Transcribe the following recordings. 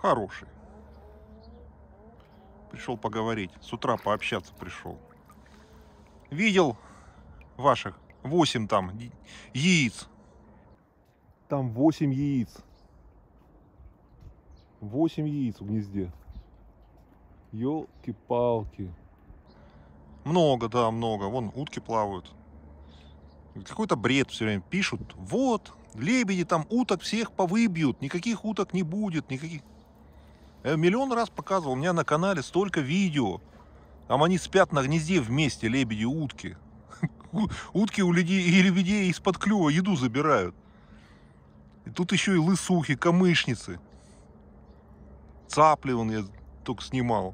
Хороший. Пришел поговорить. С утра пообщаться пришел. Видел ваших 8 там яиц. Там 8 яиц. 8 яиц в гнезде. Ёлки-палки. Много, да, много. Вон утки плавают. Какой-то бред все время пишут. Вот, лебеди там уток всех повыбьют. Никаких уток не будет. Никаких. Я миллион раз показывал. У меня на канале столько видео. Там они спят на гнезде вместе, лебеди и утки. Утки у людей и лебедей из-под клюва еду забирают. И тут еще и лысухи, камышницы. Цапли вон я только снимал.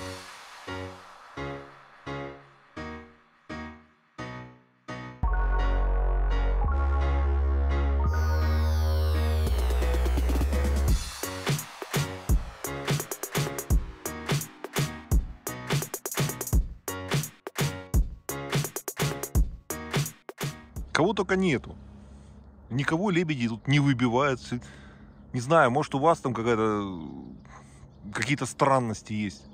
Кого только нету. Никого лебеди тут не выбивают. Не знаю, может у вас там какие-то странности есть.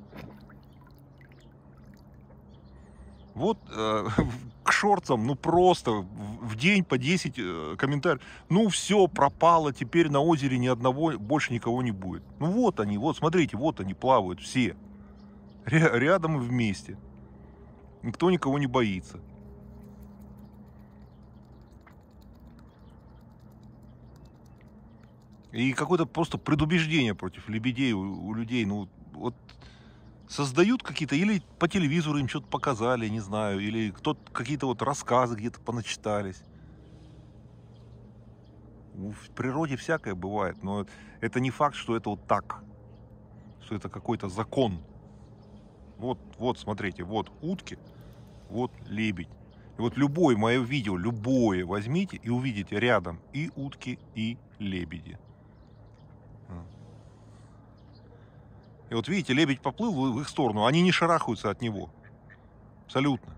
Вот к шорцам, ну просто в день по 10 комментариев. Ну все, пропало, теперь на озере ни одного, больше никого не будет. Ну вот они, вот смотрите, вот они плавают все. Рядом и вместе. Никто никого не боится. И какое-то просто предубеждение против лебедей у людей. Ну вот создают какие-то, или по телевизору им что-то показали, не знаю, или кто-то какие-то вот рассказы где-то поначитались. В природе всякое бывает, но это не факт, что это вот так, что это какой-то закон. Вот, смотрите, вот утки, вот лебедь. И вот любое мое видео, любое возьмите и увидите рядом и утки, и лебеди. И вот видите, лебедь поплыл в их сторону, они не шарахаются от него. Абсолютно.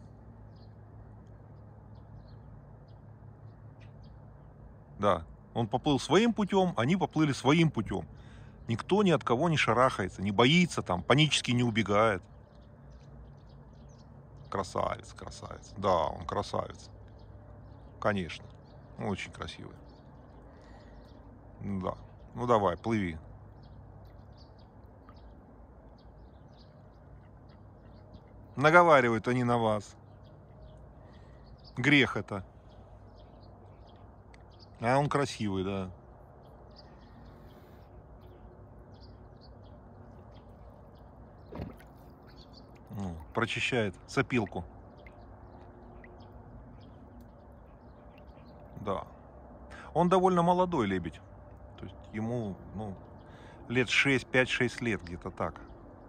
Да, он поплыл своим путем, они поплыли своим путем. Никто ни от кого не шарахается, не боится там, панически не убегает. Красавец, красавец. Да, он красавец. Конечно. Очень красивый. Да. Ну давай, плыви. Наговаривают они на вас. Грех это. А он красивый, да. Ну, прочищает сопилку. Да. Он довольно молодой лебедь. То есть ему, ну, лет 6, 5-6 лет, где-то так.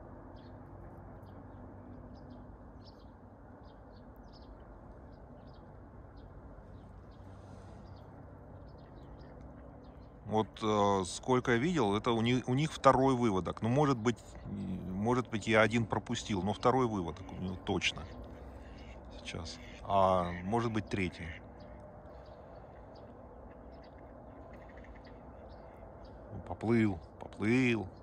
Вот сколько я видел, это у них второй выводок. Ну, может быть, я один пропустил, но второй выводок у него точно сейчас. А может быть, третий. Поплыл, поплыл.